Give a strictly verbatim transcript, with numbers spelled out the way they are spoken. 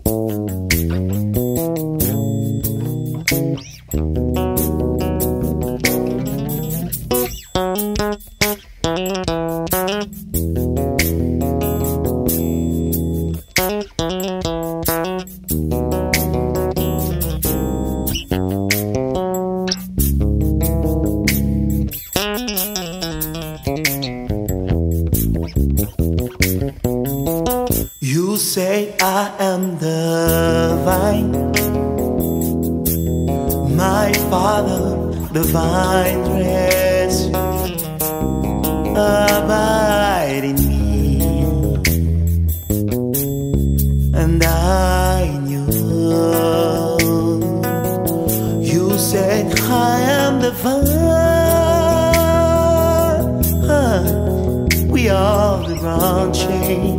You say I am the vine, my Father, the vine dresser, abide in me, and I in you. You said I am the vine, we are the branches.